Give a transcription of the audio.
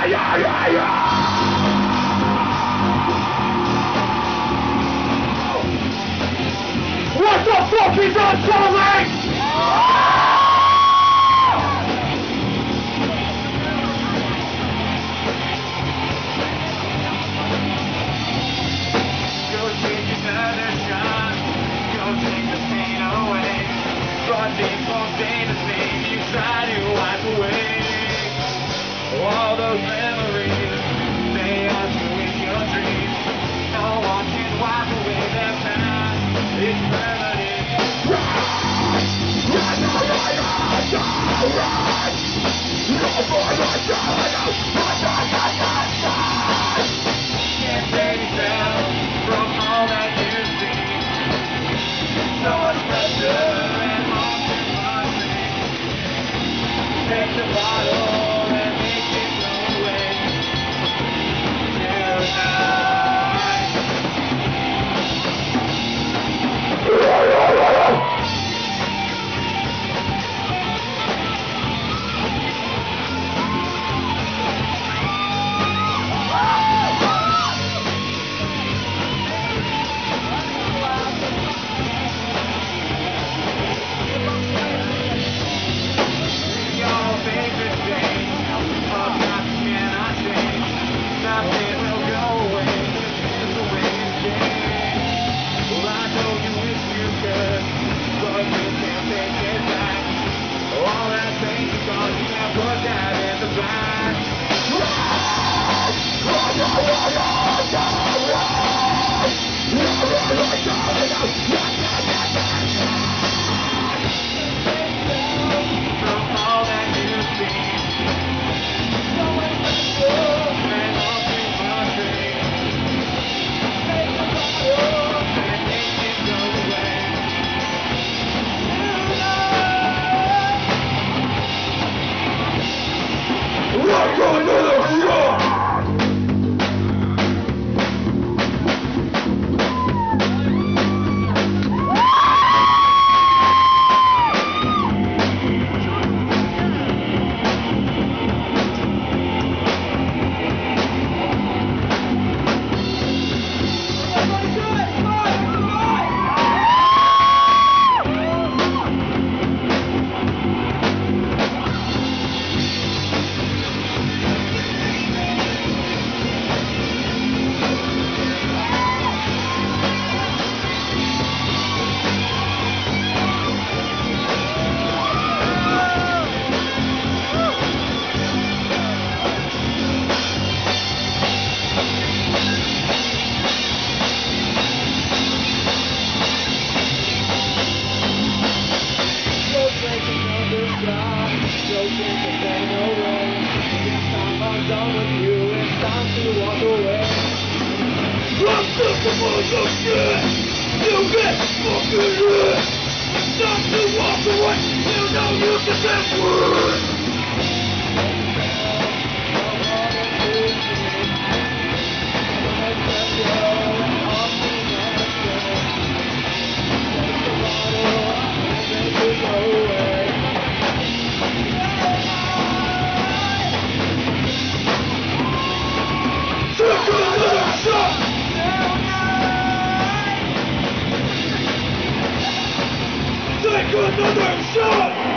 What the fuck is unfolding? All those memories, they are in your dreams. No one can wipe away their past. It's permanent. Can't save yourself from all that you've seen. So much pressure and haunted my dreams. Take the bottle. You get fucking hurt. Stop to walk away. You know you can get worse. Take another shot!